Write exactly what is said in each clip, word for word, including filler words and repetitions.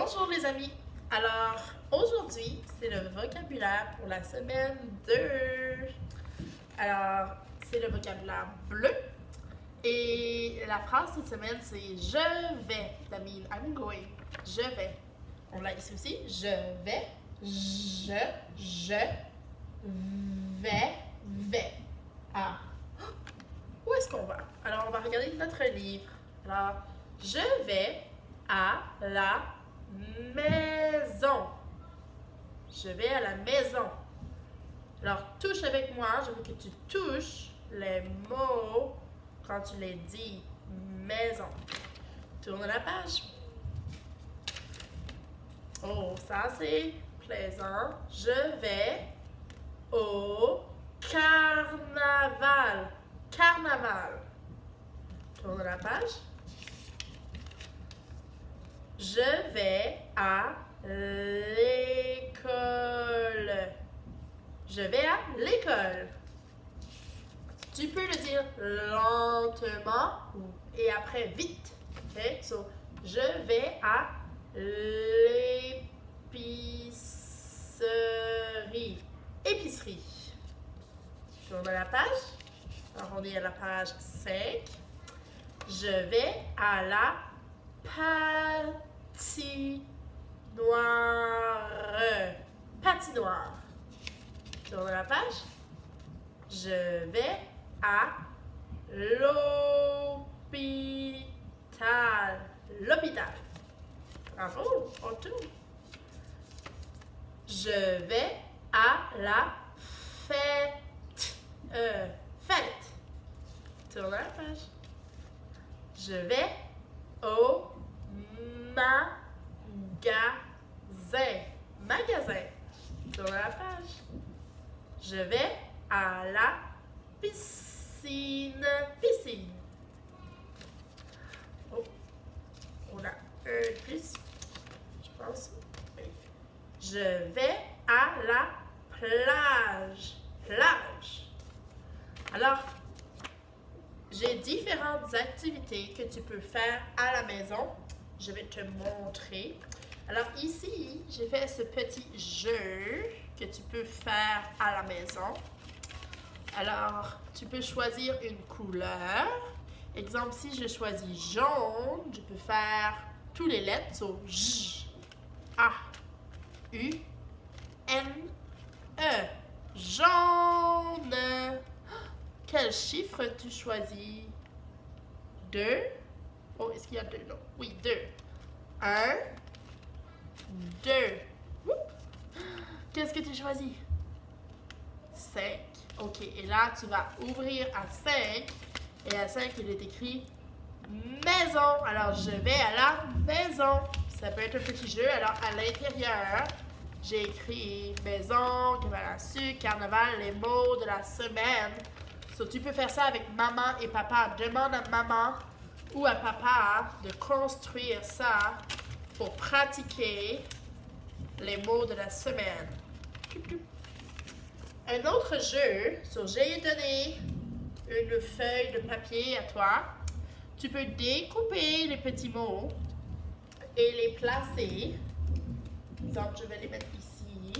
Bonjour les amis! Alors, aujourd'hui, c'est le vocabulaire pour la semaine deux. Alors, c'est le vocabulaire bleu. Et la phrase cette semaine, c'est « Je vais ». That means I'm going. Je vais. On l'a ici aussi. Je vais. Je. Je. Vais. Vais. Ah. Où est-ce qu'on va? Alors, on va regarder notre livre. Alors, je vais à la maison. Je vais à la maison. Alors, touche avec moi. Je veux que tu touches les mots quand tu les dis. Maison. Tourne la page. Oh, ça c'est plaisant. Je vais au carnaval. Carnaval. Tourne la page. Je vais à l'école. Je vais à l'école. Tu peux le dire lentement et après vite. Okay? So, je vais à l'épicerie. Épicerie. Tourne la page. Alors, on est à la page cinq. Je vais à la patinoire. Patinoire. Tourne la page. Je vais à l'hôpital. L'hôpital. Bravo, on tourne. Je vais à la fête. Euh, fête. Tourne la page. Je vais au magasin. Magasin. Tourne la page. Je vais à la piscine. Piscine. Oh, on a un plus, je pense. Je vais à la plage. Plage. Alors, j'ai différentes activités que tu peux faire à la maison. Je vais te montrer. Alors ici, j'ai fait ce petit jeu que tu peux faire à la maison. Alors, tu peux choisir une couleur. Exemple, si je choisis jaune, je peux faire tous les lettres. So, J, A, U, N, E. Jaune. Quel chiffre tu choisis? Deux. Oh, est-ce qu'il y a deux? Non. Oui, deux. Un. Deux. Qu'est-ce que tu choisis? Cinq. Ok, et là, tu vas ouvrir à cinq. Et à cinq, il est écrit maison. Alors, je vais à la maison. Ça peut être un petit jeu. Alors, à l'intérieur, j'ai écrit maison, cabane à sucre, carnaval, les mots de la semaine. So, tu peux faire ça avec maman et papa. Demande à maman ou à papa de construire ça pour pratiquer les mots de la semaine. Un autre jeu, so, j'ai donné une feuille de papier à toi. Tu peux découper les petits mots et les placer. Exemple, je vais les mettre ici.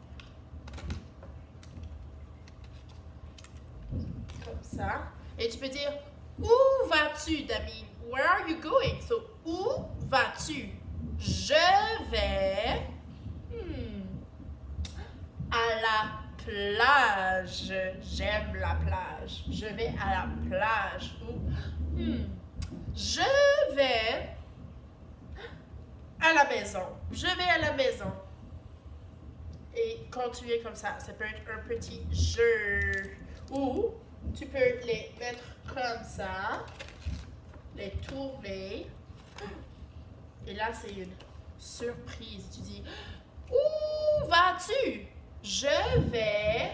Comme ça. Et tu peux dire, où vas-tu, Damien? Where are you going? So, où vas-tu? Je vais hmm, à la plage. J'aime la plage. Je vais à la plage. Ou, hmm, je vais à la maison. Je vais à la maison. Et continuer comme ça. Ça peut être un petit jeu. Ou tu peux les mettre comme ça. Les tourner. Et là, c'est une surprise. Tu dis, où vas-tu? Je vais.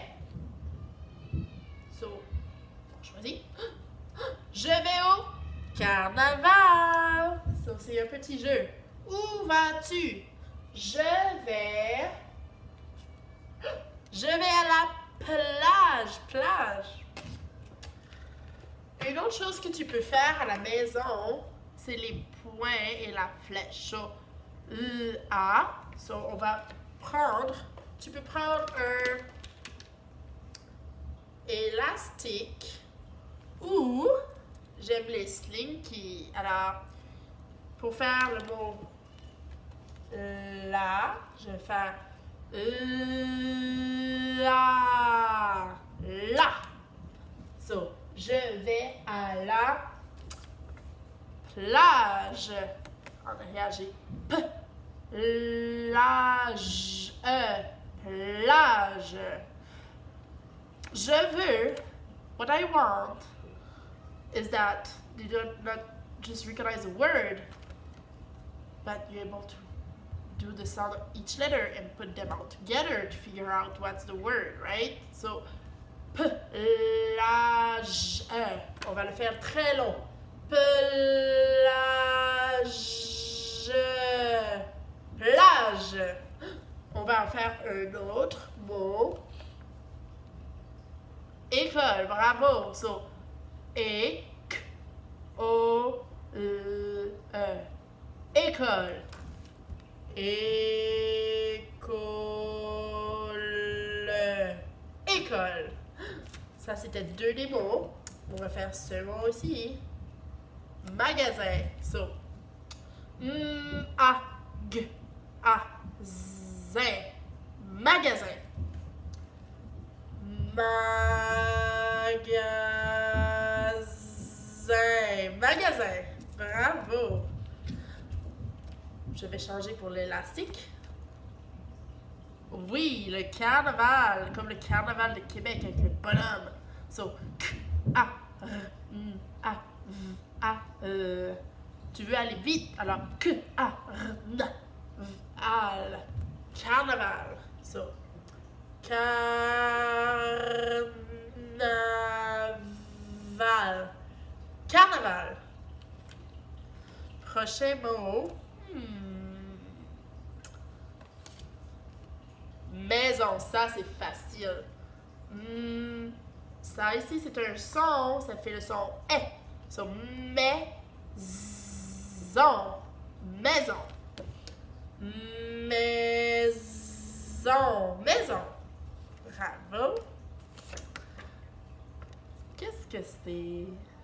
So, choisis. Je vais au carnaval. So, c'est un petit jeu. Où vas-tu? Je vais. Je vais à la plage. Plage. Une autre chose que tu peux faire à la maison, c'est les points et la flèche. So, la. So, on va prendre, tu peux prendre un élastique ou j'aime les slinky. Alors, pour faire le mot la, je vais faire la, la. So, je vais à la plage. En arrière, j'ai P. Plage. E. Plage. Je veux, what I want is that you don't not just recognize a word, but you're able to do the sound of each letter and put them all together to figure out what's the word, right? So, plage. On va le faire très long. Plage. Plage. On va en faire un autre mot. École, bravo. So, é, o, l, e. École. École. École. Ça, c'était deux des mots. On va faire ce mot aussi. Magasin. So, m, a, g, a, zin. Magasin. Magasin. Magasin. Bravo. Je vais changer pour l'élastique. Oui, le carnaval, comme le carnaval de Québec avec le bonhomme. So, k, a, r, n, a, v, a, e. Tu veux aller vite, alors k, a, r, n, v, al. Carnaval. So, carnaval. Carnaval. Prochain mot. Hmm. Maison, ça c'est facile. Hmm. Ça ici c'est un son, ça fait le son E. So, maison. Maison. Maison. Maison. Bravo. Qu'est-ce que c'est?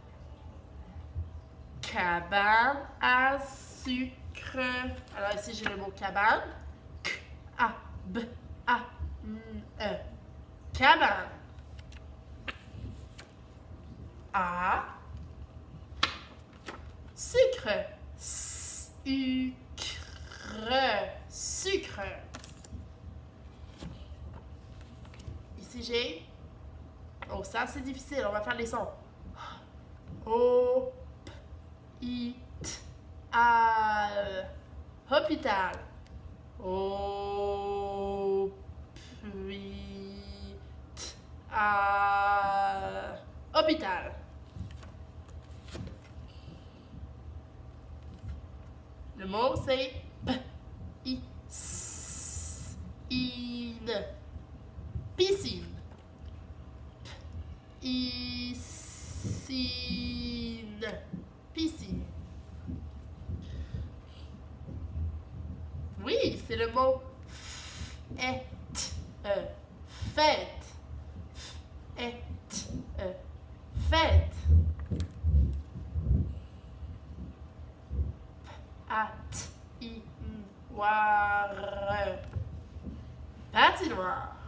Cabane à sucre. Alors ici, j'ai le mot cabane. K, A, B, A, N, E. Cabane. A. Sucre. Sucre. Sucre. Ici, j'ai... Oh, ça, c'est difficile. On va faire les sons. O, P, I, T, al. Hôpital. O, P, I, T, al. Hôpital. Le mot, c'est P, I, S, I, N. Piscine. Piscine. Piscine. Oui, c'est le mot fête. Euh, fête. Fête. Euh, fête. At. I. Noir. Patinoire.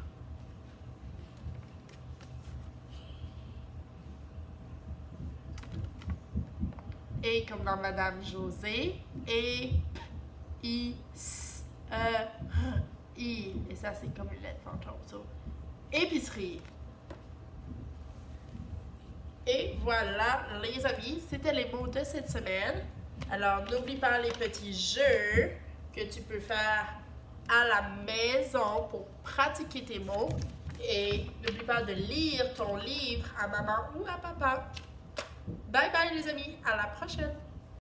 Et comme dans Madame José, et P, I, S, E, R, I. Et ça, c'est comme une lettre fantôme. So, épicerie. Et voilà, les amis, c'était les mots de cette semaine. Alors, n'oublie pas les petits jeux que tu peux faire à la maison pour pratiquer tes mots. Et n'oublie pas de lire ton livre à maman ou à papa. Bye bye les amis, à la prochaine!